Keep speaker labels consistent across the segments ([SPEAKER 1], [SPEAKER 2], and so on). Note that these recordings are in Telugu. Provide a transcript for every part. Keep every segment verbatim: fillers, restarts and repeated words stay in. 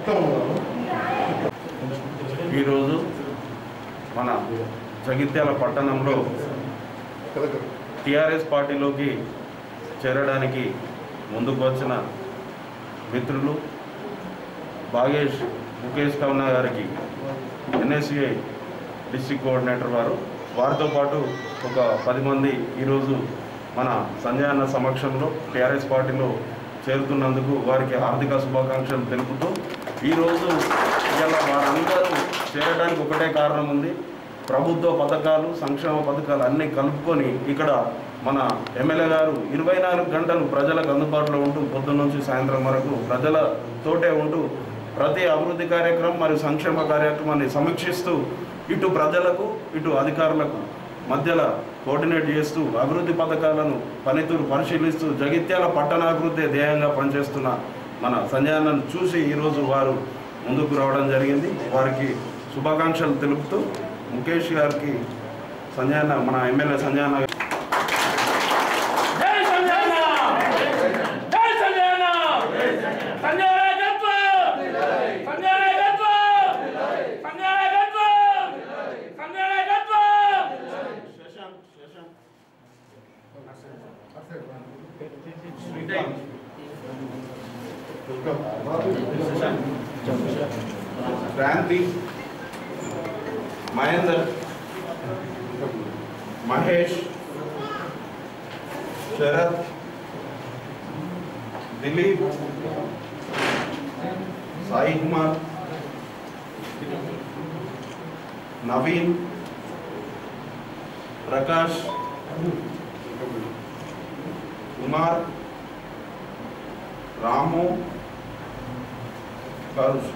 [SPEAKER 1] ఈరోజు మన జగిత్యాల పట్టణంలో టీఆర్ఎస్ పార్టీలోకి చేరడానికి ముందుకు వచ్చిన మిత్రులు భాగేష్ ముఖేష్ కవనా గారికి ఎన్ఎస్సిఐ డిస్ట్రిక్ట్ కోఆర్డినేటర్ వారు వారితో పాటు ఒక పది మంది ఈరోజు మన సంజయ్ అన్న సమక్షంలో టీఆర్ఎస్ పార్టీలో చేరుతున్నందుకు వారికి హార్దిక శుభాకాంక్షలు తెలుపుతూ ఈరోజు ఇలా వారందరూ చేరడానికి ఒకటే కారణం ఉంది. ప్రభుత్వ పథకాలు సంక్షేమ పథకాలు అన్నీ కలుపుకొని ఇక్కడ మన ఎమ్మెల్యే గారు ఇరవై నాలుగు గంటలు ప్రజలకు అందుబాటులో ఉంటూ పొద్దున్న నుంచి సాయంత్రం వరకు ప్రజలతోటే ఉంటూ ప్రతి అభివృద్ధి కార్యక్రమం మరియు సంక్షేమ కార్యక్రమాన్ని సమీక్షిస్తూ ఇటు ప్రజలకు ఇటు అధికారులకు మధ్యలో కోఆర్డినేట్ చేస్తూ అభివృద్ధి పథకాలను పనితీరు పరిశీలిస్తూ జగిత్యాల పట్టణాభివృద్ధి ధ్యేయంగా పనిచేస్తున్న మన సంజయ్ అన్నను చూసి ఈరోజు వారు ముందుకు రావడం జరిగింది. వారికి శుభాకాంక్షలు తెలుపుతూ ముఖేష్ గారికి సంజయ్ అన్న మన ఎమ్మెల్యే సంజయ్ అన్న క్రాంతి మహేందర్ మహేష్ శరత్ దిలీప్ సాయి కుమార్ నవీన్ ప్రకాష్ కుమార్ రాము కరుష్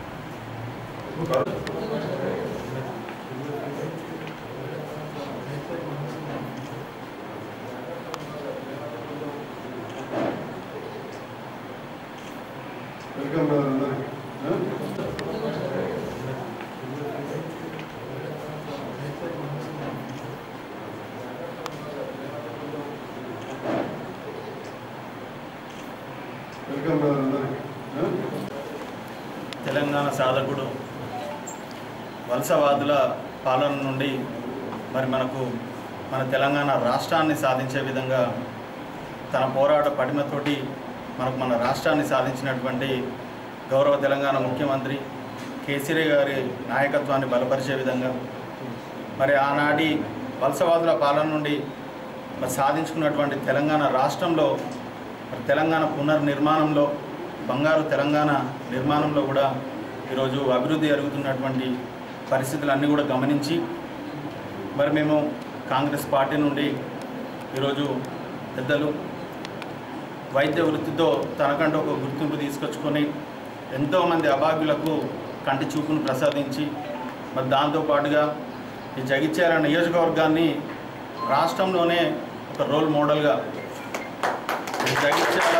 [SPEAKER 2] తెలంగాణ సాధకుడు వలసవాదుల పాలన నుండి మరి మనకు మన తెలంగాణ రాష్ట్రాన్ని సాధించే విధంగా తన పోరాట పటిమతోటి మనకు మన రాష్ట్రాన్ని సాధించినటువంటి గౌరవ తెలంగాణ ముఖ్యమంత్రి కేసీఆర్ గారి నాయకత్వాన్ని బలపరిచే విధంగా మరి ఆనాటి వలసవాదుల పాలన నుండి మరి సాధించుకున్నటువంటి తెలంగాణ రాష్ట్రంలో తెలంగాణ పునర్నిర్మాణంలో బంగారు తెలంగాణ నిర్మాణంలో కూడా ఈరోజు అభివృద్ధి జరుగుతున్నటువంటి పరిస్థితులన్నీ కూడా గమనించి మరి మేము కాంగ్రెస్ పార్టీ నుండి ఈరోజు పెద్దలు వైద్య వృత్తితో తనకంటూ ఒక గుర్తింపు తీసుకొచ్చుకొని ఎంతోమంది అభాగ్యులకు కంటి చూపును ప్రసాదించి మరి దాంతోపాటుగా ఈ జగిత్యాల నియోజకవర్గాన్ని రాష్ట్రంలోనే ఒక రోల్ మోడల్గా జగిత్యాల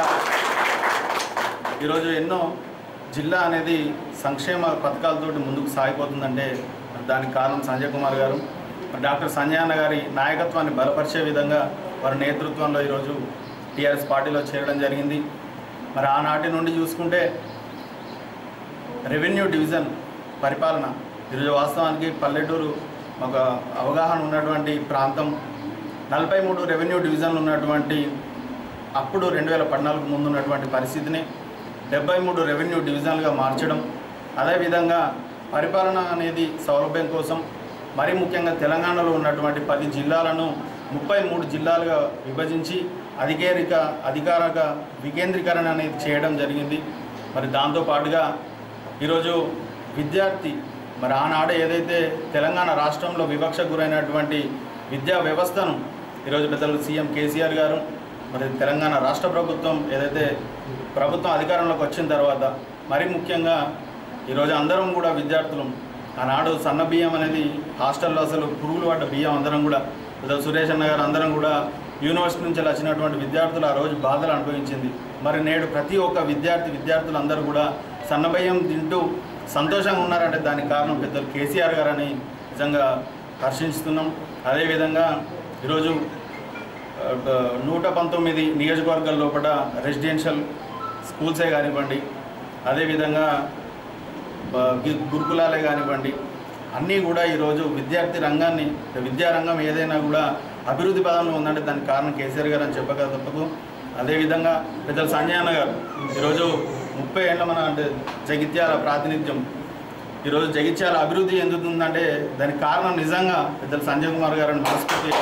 [SPEAKER 2] ఈరోజు ఎన్నో జిల్లా అనేది సంక్షేమ పథకాలతోటి ముందుకు సాగిపోతుందంటే దానికి కారణం సంజయ్ కుమార్ గారు డాక్టర్ సంజయ్ అన్న గారి నాయకత్వాన్ని బలపరిచే విధంగా వారి నేతృత్వంలో ఈరోజు టీఆర్ఎస్ పార్టీలో చేరడం జరిగింది. మరి ఆనాటి నుండి చూసుకుంటే రెవెన్యూ డివిజన్ పరిపాలన ఈరోజు వాస్తవానికి పల్లెటూరు ఒక అవగాహన ఉన్నటువంటి ప్రాంతం నలభై మూడు రెవెన్యూ డివిజన్లు ఉన్నటువంటి అప్పుడు రెండు వేల పద్నాలుగు ముందు ఉన్నటువంటి పరిస్థితిని డెబ్బై మూడు రెవెన్యూ డివిజన్లుగా మార్చడం, అదేవిధంగా పరిపాలన అనేది సౌలభ్యం కోసం మరీ ముఖ్యంగా తెలంగాణలో ఉన్నటువంటి పది జిల్లాలను ముప్పై మూడు జిల్లాలుగా విభజించి అధికారిక అధికారిక వికేంద్రీకరణ అనేది చేయడం జరిగింది. మరి దాంతోపాటుగా ఈరోజు విద్యార్థి మరి ఆనాడు ఏదైతే తెలంగాణ రాష్ట్రంలో వివక్ష గురైనటువంటి విద్యా వ్యవస్థను ఈరోజు పెద్దలు సీఎం కేసీఆర్ గారు మరి తెలంగాణ రాష్ట్ర ప్రభుత్వం ఏదైతే ప్రభుత్వం అధికారంలోకి వచ్చిన తర్వాత మరి ముఖ్యంగా ఈరోజు అందరం కూడా విద్యార్థులు ఆనాడు సన్న బియ్యం అనేది హాస్టల్లో అసలు పురుగులు పడ్డ బియ్యం అందరం కూడా పెద్దలు సురేష్ అన్న గారు అందరం కూడా యూనివర్సిటీ నుంచి వచ్చినటువంటి విద్యార్థులు ఆ రోజు బాధలు అనుభవించింది. మరి నేడు ప్రతి ఒక్క విద్యార్థి విద్యార్థులందరూ కూడా సన్న బియ్యం తింటూ సంతోషంగా ఉన్నారంటే దానికి కారణం పెద్దలు కేసీఆర్ గారని నిజంగా హర్షిస్తున్నాం. అదేవిధంగా ఈరోజు నూట పంతొమ్మిది నియోజకవర్గాల లోపల రెసిడెన్షియల్ స్కూల్సే కానివ్వండి, అదేవిధంగా గురుకులాలే కానివ్వండి, అన్నీ కూడా ఈరోజు విద్యార్థి రంగాన్ని విద్యారంగం ఏదైనా కూడా అభివృద్ధి పదంలో ఉందంటే దానికి కారణం కేసీఆర్ గారు అని చెప్పక తప్పదు. అదేవిధంగా పెద్దలు సంజయ్ అన్న గారు ఈరోజు ముప్పై ఏళ్ళ మన అంటే జగిత్యాల ప్రాతినిధ్యం ఈరోజు జగిత్యాల అభివృద్ధి ఎందుకుందంటే దానికి కారణం నిజంగా పెద్దలు సంజయ్ కుమార్ గారు అని మనస్ఫూర్తి.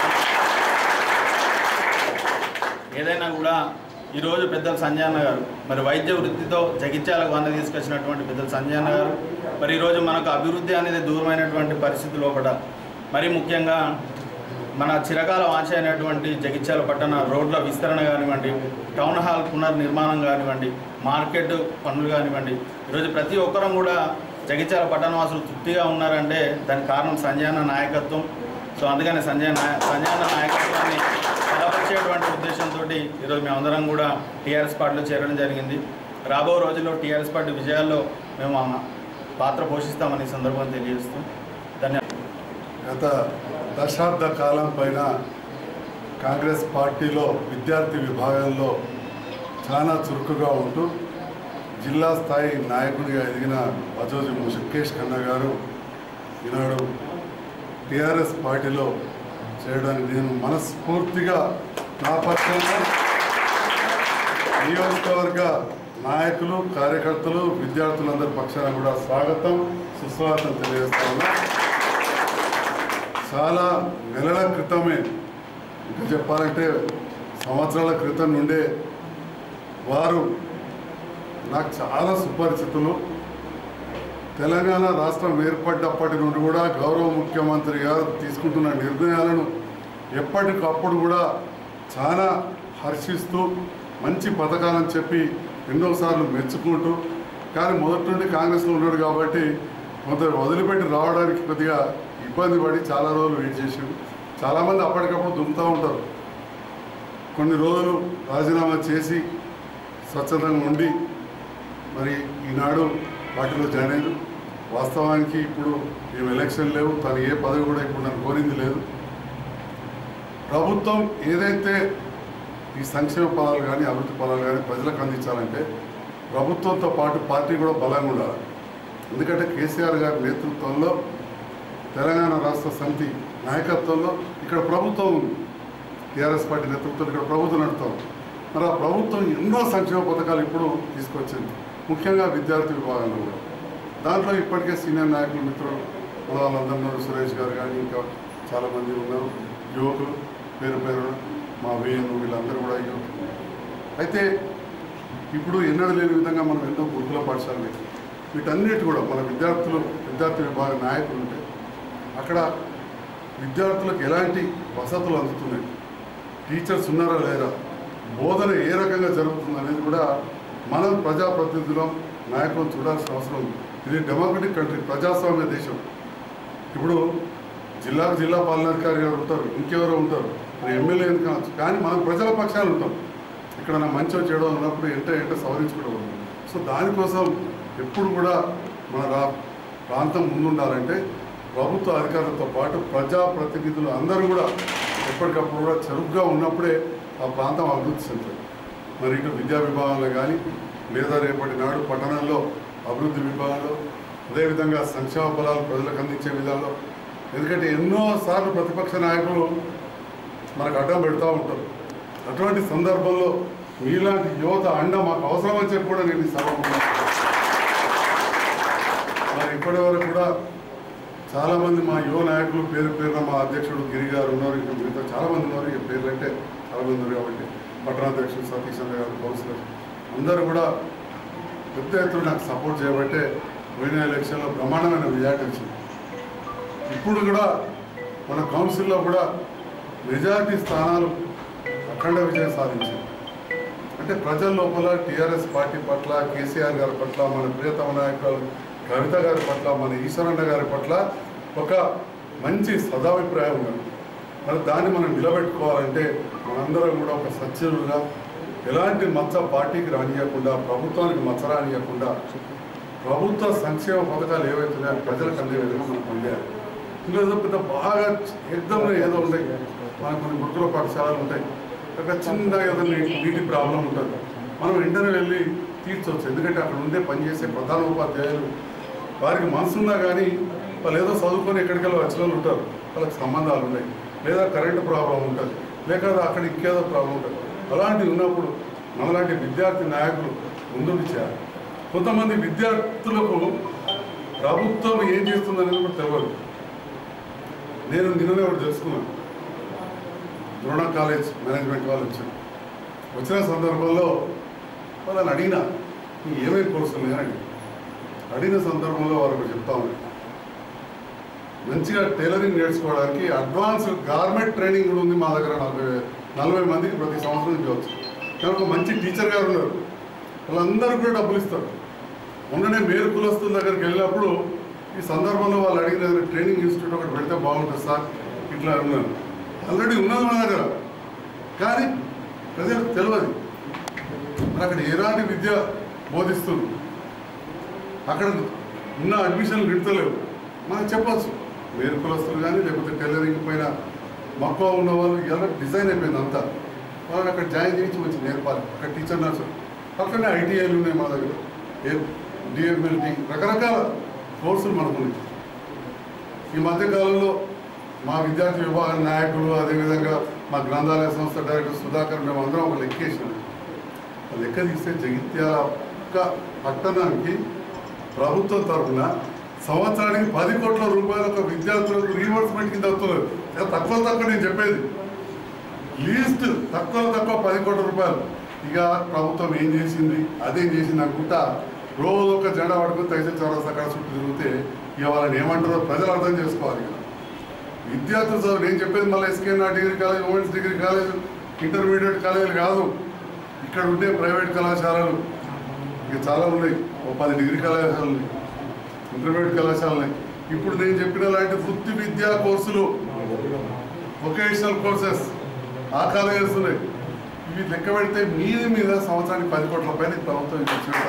[SPEAKER 2] ఏదైనా కూడా ఈరోజు పెద్దలు సంజయ్ అన్న గారు మరి వైద్య వృత్తితో జగిత్యాలకు వంద తీసుకొచ్చినటువంటి పెద్దలు సంజయ్ అన్న గారు మరి ఈరోజు మనకు అభివృద్ధి అనేది దూరమైనటువంటి పరిస్థితి లోపల మరి ముఖ్యంగా మన చిరకాల వాంఛ అయినటువంటి జగిత్యాల పట్టణ రోడ్ల విస్తరణ కానివ్వండి, టౌన్ హాల్ పునర్నిర్మాణం కానివ్వండి, మార్కెట్ పనులు కానివ్వండి, ఈరోజు ప్రతి ఒక్కరం కూడా జగిత్యాల పట్టణవాసులు తృప్తిగా ఉన్నారంటే దానికి కారణం సంజయ్ అన్న నాయకత్వం. సో అందుకని సంజయ్ నాయ సంజయ్ అన్న నాయకత్వాన్ని బలపరిచేటువంటి ఉద్దేశంతో ఈరోజు మేమందరం కూడా టీఆర్ఎస్ పార్టీలో చేరడం జరిగింది. రాబో రోజుల్లో టీఆర్ఎస్ పార్టీ విజయాల్లో మేము పాత్ర పోషిస్తామని సందర్భంగా తెలియజేస్తూ ధన్యవాదాలు.
[SPEAKER 3] గత దశాబ్ద కాలం పైన కాంగ్రెస్ పార్టీలో విద్యార్థి విభాగంలో చాలా చురుకుగా ఉంటూ జిల్లా స్థాయి నాయకుడిగా ఎదిగిన అజోజి ముషకేష్ ఖన్నా గారు ఈనాడు టీఆర్ఎస్ పార్టీలో చేయడానికి నేను మనస్ఫూర్తిగా నా పక్షంగా నియోజకవర్గ నాయకులు, కార్యకర్తలు, విద్యార్థులందరి పక్షాన కూడా స్వాగతం, సుస్వాగతం తెలియజేస్తా ఉన్నా. చాలా నెలల క్రితమే, ఇంకా చెప్పాలంటే సంవత్సరాల క్రితం నుండే వారు నాకు చాలా సుపరిచితులు. తెలంగాణ రాష్ట్రం ఏర్పడ్డప్పటి నుండి కూడా గౌరవ ముఖ్యమంత్రి గారు తీసుకుంటున్న నిర్ణయాలను ఎప్పటికప్పుడు కూడా చాలా హర్షిస్తూ మంచి పథకాలని చెప్పి ఎన్నోసార్లు మెచ్చుకుంటూ, కానీ మొదటి నుండి కాంగ్రెస్లో ఉన్నాడు కాబట్టి కొంత వదిలిపెట్టి రావడానికి కొద్దిగా ఇబ్బంది పడి చాలా రోజులు వెయిట్ చేసాడు. చాలామంది అప్పటికప్పుడు దుమ్ముతూ ఉంటారు. కొన్ని రోజులు రాజీనామా చేసి స్వచ్ఛందంగా ఉండి మరి ఈనాడు పార్టీలో జాయిన్ అయ్యారు. వాస్తవానికి ఇప్పుడు మేము ఎలక్షన్ లేవు, తను ఏ పదవి కూడా ఇప్పుడు నన్ను కోరింది లేదు. ప్రభుత్వం ఏదైతే ఈ సంక్షేమ పదాలు కానీ అభివృద్ధి పదాలు కానీ ప్రజలకు అందించాలంటే ప్రభుత్వంతో పాటు పార్టీ కూడా బలంగా ఉండాలి. ఎందుకంటే కేసీఆర్ గారి నేతృత్వంలో తెలంగాణ రాష్ట్ర సమితి నాయకత్వంలో ఇక్కడ ప్రభుత్వం ఉంది. టీఆర్ఎస్ పార్టీ నేతృత్వంలో ఇక్కడ ప్రభుత్వం నడుపుతాం. మరి ఆ ప్రభుత్వం ఎన్నో సంక్షేమ పథకాలు ఇప్పుడు తీసుకొచ్చింది, ముఖ్యంగా విద్యార్థి విభాగంలో కూడా. దాంట్లో ఇప్పటికే సీనియర్ నాయకులు మిత్రులు వాళ్ళందరూ ఉన్నారు, సురేష్ గారు కానీ ఇంకా చాలామంది ఉన్నారు, యువకులు పేరు పేరు మా వేణు వీళ్ళందరూ కూడా యువకులు. అయితే ఇప్పుడు ఎన్నడూ లేని విధంగా మనం ఎన్నో గురుకుల పాఠశాలలు వీటన్నిటి కూడా మన విద్యార్థులు విద్యార్థి విభాగ నాయకులు ఉంటే అక్కడ విద్యార్థులకు ఎలాంటి వసతులు అందుతున్నాయి, టీచర్స్ ఉన్నారా లేరా, బోధన ఏ రకంగా జరుగుతుంది అనేది కూడా మనం ప్రజాప్రతినిధులం నాయకులు చూడాల్సిన అవసరం ఉంది. ఇది డెమోక్రటిక్ కంట్రీ, ప్రజాస్వామ్య దేశం. ఇప్పుడు జిల్లాకు జిల్లా పాలనాధికారి గారు ఉంటారు, ఇంకెవరో ఉంటారు, మరి ఎమ్మెల్యే కావచ్చు, కానీ మనం ప్రజల పక్షాలు ఉంటాం. ఇక్కడ నా మంచి చెడు ఉన్నప్పుడు ఎంట ఎంట సవరించుకోవడం. సో దానికోసం ఎప్పుడు కూడా మన రా ప్రాంతం ముందుండాలంటే ప్రభుత్వ అధికారులతో పాటు ప్రజాప్రతినిధులు అందరూ కూడా ఎప్పటికప్పుడు కూడా చురుగ్గా ఉన్నప్పుడే ఆ ప్రాంతం అభివృద్ధి చెందుతుంది. మరి ఇటు విద్యా విభాగంలో కానీ లేదా రేపటి నాడు పట్టణంలో అభివృద్ధి విభాగంలో, అదేవిధంగా సంక్షేమ ఫలాలు ప్రజలకు అందించే విధానంలో. ఎందుకంటే ఎన్నోసార్లు ప్రతిపక్ష నాయకులు మనకు అడ్డం పెడతా ఉంటారు. అటువంటి సందర్భంలో మీలాంటి యువత అండ మాకు అవసరమని చెప్పి కూడా నేను ఈ సభ మరి ఇప్పటి వరకు కూడా చాలామంది మా యువ నాయకులు పేరు పేరున మా అధ్యక్షుడు గిరి గారు ఉన్నారు, ఇంకా మిగతా చాలామంది ఉన్నారు. ఈ పేర్లు అంటే చాలామంది ఉన్నారు కాబట్టి పట్టణాధ్యక్షుడు సతీష్ చంద్ర గారు, కౌన్సిలర్ అందరూ కూడా పెద్ద ఎత్తున నాకు సపోర్ట్ చేయబట్టే పోయిన ఎలక్షన్లో బ్రహ్మాండమైన మెజార్టీ వచ్చింది. ఇప్పుడు కూడా మన కౌన్సిల్లో కూడా మెజార్టీ స్థానాలు అఖండ విజయం సాధించింది. అంటే ప్రజల లోపల టీఆర్ఎస్ పార్టీ పట్ల, కేసీఆర్ గారి పట్ల, మన ప్రియతమ నాయకులు కవిత గారి పట్ల, మన ఈశ్వరన్న గారి పట్ల ఒక మంచి సదాభిప్రాయం ఉంది. మరి దాన్ని మనం నిలబెట్టుకోవాలంటే మనందరం కూడా ఒక సత్యులుగా ఎలాంటి మచ్చ పార్టీకి రానియకుండా, ప్రభుత్వానికి మచ్చ రానియకుండా ప్రభుత్వ సంక్షేమ పథకాలు ఏవైతున్నాయో ప్రజలకు అందే విధంగా మనం పొందాలి. ఇంకా పెద్ద బాగా ఎగ్జామ్లో ఏదో ఉంటాయి, మనకు కొన్ని గురుకుల పాఠశాలలు ఉంటాయి, అక్కడ చిన్న ఏదో నీటి ప్రాబ్లం ఉంటుంది, మనం వెంటనే వెళ్ళి తీర్చవచ్చు. ఎందుకంటే అక్కడ ఉండే పనిచేసే ప్రధాన ఉపాధ్యాయులు వారికి మనసున్నా కానీ వాళ్ళు ఏదో చదువుకొని ఎక్కడికెళ్ళి వచ్చిన వాళ్ళు ఉంటారు, వాళ్ళకి సంబంధాలు ఉన్నాయి, లేదా కరెంటు ప్రాబ్లం ఉంటుంది, లేక అక్కడ ఇంకేదో ప్రాబ్లం ఉంటుంది. అలాంటివి ఉన్నప్పుడు మనలాంటి విద్యార్థి నాయకులు ముందుకు చేయాలి. కొంతమంది విద్యార్థులకు ప్రభుత్వం ఏం చేస్తుందనేది కూడా తెలియదు. నేను నిన్ననే ఒకటి తెలుసుకున్నాను. ద్రోణ కాలేజ్ మేనేజ్మెంట్ వాళ్ళు వచ్చారు. వచ్చిన సందర్భంలో వాళ్ళని అడిగినా ఏమేమి కోర్సులు లేదని అడిగిన సందర్భంలో వాళ్ళకు చెప్తా ఉన్నాయి. మంచిగా టైలరింగ్ నేర్చుకోవడానికి అడ్వాన్స్డ్ గార్మెంట్ ట్రైనింగ్ కూడా ఉంది మా దగ్గర. నలభై నలభై మందికి ప్రతి సంవత్సరం ఇవ్వచ్చు. కానీ ఒక మంచి టీచర్ గారు ఉన్నారు, వాళ్ళందరూ కూడా డబ్బులు ఇస్తారు. మొన్ననే మేరు కులస్తుల దగ్గరికి వెళ్ళినప్పుడు ఈ సందర్భంలో వాళ్ళు అడిగిన ట్రైనింగ్ ఇన్స్టిట్యూట్ ఒకటి పెడితే బాగుంటుంది సార్ ఇట్లా ఉన్నారు. ఆల్రెడీ ఉన్నది మన దగ్గర, కానీ ప్రజలకు తెలియదు. మరి అక్కడ ఎలాంటి విద్య బోధిస్తుంది, అక్కడ ఉన్న అడ్మిషన్లు విడతలేవు. మనకు చెప్పచ్చు, మేరు కులస్తులు కానీ లేకపోతే టైలరింగ్ పైన మక్కువ ఉన్న వాళ్ళు ఇలా డిజైన్ అయిపోయింది అంతా. వాళ్ళని అక్కడ జాయిన్ చేయించి వచ్చి నేర్పాలి. అక్కడ టీచర్ నర్సులు, అక్కడనే ఐటీఐలు ఉన్నాయి మన దగ్గర, ఏ డిఎంఎల్టీ రకరకాల కోర్సులు మనకు ఉన్నాయి. ఈ మధ్యకాలంలో మా విద్యార్థి విభాగ నాయకులు, అదేవిధంగా మా గ్రంథాలయ సంస్థ డైరెక్టర్ సుధాకర్, మేము అందరం ఒక లెక్కేసాం. లెక్క తీస్తే జగిత్యాల పట్టణానికి ప్రభుత్వం తరఫున సంవత్సరానికి పది కోట్ల రూపాయల ఒక విద్యార్థులకు రీవర్స్మెంట్ కింద వస్తున్నారు. తక్కువ తక్కువ నేను చెప్పేది లీస్ట్ తక్కువ తక్కువ పది కోట్ల రూపాయలు. ఇక ప్రభుత్వం ఏం చేసింది, అదేం చేసింది అనుకుంటా రోజు ఒక జెండా పడుకుని తగిన చౌరస్తా కాడ చుట్టూ తిరిగితే ఇక వాళ్ళని ఏమంటారో ప్రజలు అర్థం చేసుకోవాలి. విద్యార్థులు చదువు నేను చెప్పేది మళ్ళీ ఎస్కేనా degree college, women's degree college, intermediate కాలేజీలు కాదు. ఇక్కడ ఉండే ప్రైవేట్ కళాశాలలు ఇక చాలా ఉన్నాయి. ఒక పది డిగ్రీ కళాశాలలు ఉన్నాయి, ఇంటర్మీడియట్ కళాశాలలు ఉన్నాయి. ఇప్పుడు నేను చెప్పిన లాంటి వృత్తి విద్యా కోర్సులు, వొకేషనల్ కోర్సెస్ ఆ కాలేజెస్ ఉన్నాయి. ఇవి లెక్క పెడితే మీది మీద సంవత్సరానికి పది కోట్ల పైన ప్రభుత్వం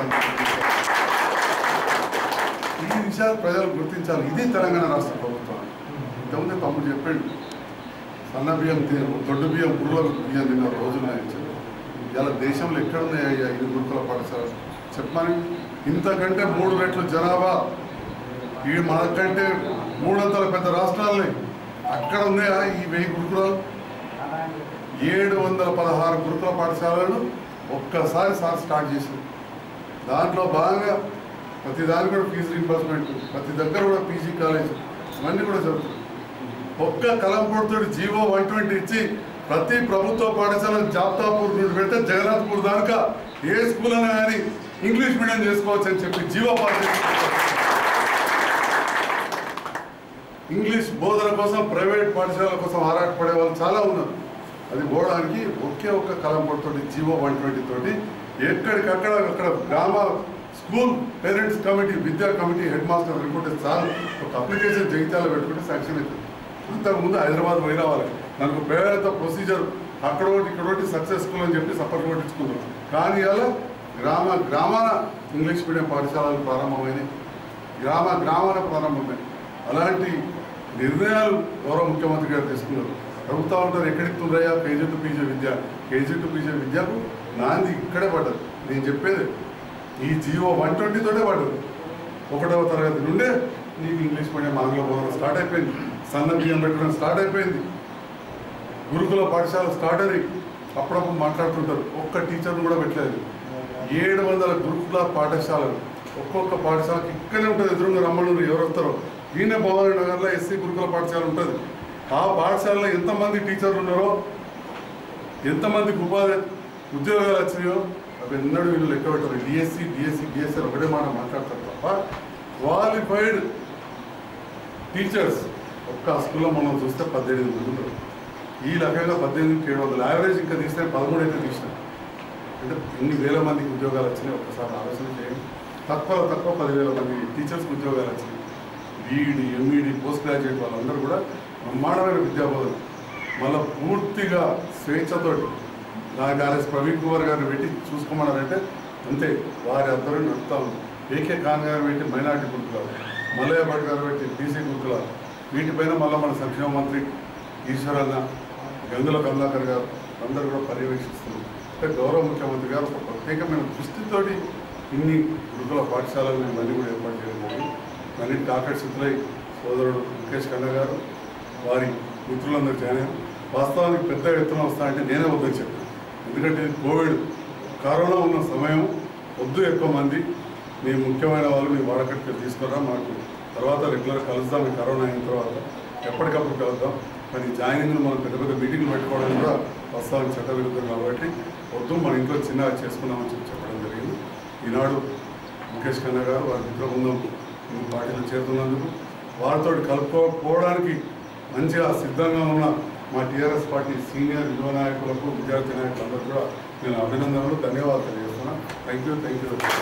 [SPEAKER 3] ఈ విషయాలు ప్రజలు గుర్తించాలి. ఇది తెలంగాణ రాష్ట్ర ప్రభుత్వం. ఇంతకుముందే తమ్ముడు చెప్పాడు, సన్న బియ్యం దొడ్డు బియ్యం పురుగుల బియ్యం తిన్న రోజులు ఇచ్చారు. ఇలా దేశంలో ఎక్కడున్నాయి ఐదు గురుకుల పాఠశాలలు చెప్పమని. ఇంతకంటే మూడు రెట్లు జనాభా ఈ మనకంటే మూడొందల పెద్ద రాష్ట్రాలని అక్కడ ఉన్నాయా ఈ వెయ్యి గురుకులాలు? ఏడు వందల పదహారు గురుకుల పాఠశాలలు ఒక్కసారి సార్ స్టార్ట్ చేసింది. దాంట్లో భాగంగా ప్రతి దానికి కూడా ఫీజు రీంబర్స్మెంట్, ప్రతి దగ్గర కూడా పీజీ కాలేజ్ ఇవన్నీ కూడా జరుగుతుంది. ఒక్క కలంపూర్తో జీవో వన్ ట్వంటీ ఇచ్చి ప్రతి ప్రభుత్వ పాఠశాల జాబ్తాపూర్ నుండి పెడితే జగన్నాథ్పూర్ దాకా ఏ స్కూల్ అయినా కానీ ఇంగ్లీష్ మీడియం చేసుకోవచ్చు అని చెప్పి జీవో పాస్ చేసి ఇంగ్లీష్ బోధన కోసం ప్రైవేట్ పాఠశాలల కోసం ఆరాటపడే వాళ్ళు చాలా ఉన్నారు. అది పోవడానికి ఒకే ఒక్క కలంపూర్తో జీవో వన్ ట్వంటీ తోటి ఎక్కడికక్కడ అక్కడ గ్రామ స్కూల్ పేరెంట్స్ కమిటీ, విద్యా కమిటీ, హెడ్ మాస్టర్ అనుకుంటే చాలు ఒక అప్లికేషన్ జగిత్యాల పెట్టుకుంటే శాంక్షన్ అవుతుంది. అంతకుముందు హైదరాబాద్ పోయి రావాలి. నాకు పేద ప్రొసీజర్ అక్కడ ఒకటి ఇక్కడ ఒకటి సక్సెస్ఫుల్ అని చెప్పి సపోర్ట్ కొట్టించుకున్నాం. కానీ అలా గ్రామ గ్రామాన ఇంగ్లీష్ మీడియం పాఠశాలలు ప్రారంభమైనాయి, గ్రామ గ్రామాన ప్రారంభమైనాయి. అలాంటి నిర్ణయాలు గౌరవ ముఖ్యమంత్రి గారు తీసుకున్నారు. ప్రభుత్వం ఉంటారు ఎక్కడికి కేజీ టు పీజీ విద్య, కేజీ టు పీజీ విద్యకు నాంది ఇక్కడే పడ్డది. నేను చెప్పేది ఈ జియో వన్ ట్వంటీతోనే పడ్డది. ఒకటవ తరగతి నుండే నీకు ఇంగ్లీష్ మీడియం ఆంగ్ల బోధన స్టార్ట్ అయిపోయింది, సన్న బియ్యం పెట్టడం స్టార్ట్ అయిపోయింది, గురుకుల పాఠశాల స్టార్ట్ అయ్యి అప్పుడప్పుడు మాట్లాడుతుంటారు. ఒక్క టీచర్ను కూడా పెట్టలేదు. ఏడు వందల గురుకుల పాఠశాలలు ఒక్కొక్క పాఠశాలకి ఇక్కడే ఉంటుంది. ఎదురుగా రమ్మను ఎవరు వస్తారో ఈయన భవానీ నగర్లో ఎస్సీ గురుకుల పాఠశాల ఉంటుంది. ఆ పాఠశాలలో ఎంతమంది టీచర్లు ఉన్నారో, ఎంతమందికి ఉపాధి ఉద్యోగాలు వచ్చినాయో అవి ఎన్నడూ వీళ్ళు లెక్క పెట్టారు. డిఎస్సి డిఎస్సి డిఎస్సి ఒకటే మాట మాట్లాడతారు తప్ప క్వాలిఫైడ్ టీచర్స్ ఒక్క స్కూల్లో మనం చూస్తే పద్దెనిమిది మంది ఉన్నారు. ఈ రకంగా పద్దెనిమిది ఏడు వందల యావరేజ్ ఇంకా తీస్తే పదమూడు అయితే తీసినాం. అంటే ఇన్ని వేల మందికి ఉద్యోగాలు వచ్చినాయి ఒక్కసారి ఆలోచన చేయండి. తక్కువ తక్కువ పదివేల మంది టీచర్స్కి ఉద్యోగాలు వచ్చినాయి. బీఈడి, ఎంఈడి, పోస్ట్ గ్రాడ్యుయేట్ వాళ్ళందరూ కూడా బ్రహ్మాండమైన విద్యాబోధన. మళ్ళీ పూర్తిగా స్వేచ్ఛతోటి నాకు ఆర్ఎస్ ప్రవీణ్ కుమార్ గారిని పెట్టి చూసుకోమన్నారంటే అంతే, వారి అందరూ నడుపుతా ఉంది. ఏకే ఖాన్ గారు పెట్టి మైనార్టీ గుర్తులాలు, మల్లయ్య భట్ గారు పెట్టి బీసీ గుర్తులాలు, వీటిపైన మళ్ళీ మన సంక్షేమ మంత్రి ఈశ్వరన్న, గంగుల కమలాకర్ గారు అందరూ కూడా పర్యవేక్షిస్తున్నారు. అంటే గౌరవ ముఖ్యమంత్రి గారు ఒక ప్రత్యేకమైన దృష్టితోటి ఇన్ని గురుకుల పాఠశాలలు ఇవన్నీ కూడా ఏర్పాటు చేయడం జరిగింది. అన్నిటి ఆకర్షితులై సోదరుడు ముఖేష్ ఖన్నా గారు వారి మిత్రులందరూ జాయిన్ అయ్యారు. వాస్తవానికి పెద్ద ఎత్తున వస్తాయంటే నేనే వద్దని చెప్పాను. ఎందుకంటే ఇది కోవిడ్ కరోనా ఉన్న సమయం, వద్దు ఎక్కువ మంది, మీ ముఖ్యమైన వాళ్ళు మీ వాడకట్టుకు తీసుకురా, మాకు తర్వాత రెగ్యులర్ కలుద్దాం, ఈ కరోనా అయిన తర్వాత ఎప్పటికప్పుడు కలుద్దాం, కానీ జాయినింగ్లు మనం పెద్ద పెద్ద మీటింగ్లు పెట్టుకోవడం కూడా వాస్తవానికి చట్టవిరుద్ధం కాబట్టి వద్దు, మన ఇంట్లో చిన్నగా చేసుకున్నామని చెప్పి చెప్పడం జరిగింది. ఈనాడు ముఖేష్ ఖన్నా గారు వారి మిత్ర బృందం ఈ పార్టీలో చేరుతున్నందుకు, వారితో కలుపుకోవడానికి మంచిగా సిద్ధంగా ఉన్న మా టీఆర్ఎస్ పార్టీ సీనియర్ యువ నాయకులకు, విద్యార్థి నాయకులందరూ కూడా నేను అభినందనలు, ధన్యవాదాలు తెలియజేస్తున్నాను. Thank you thank you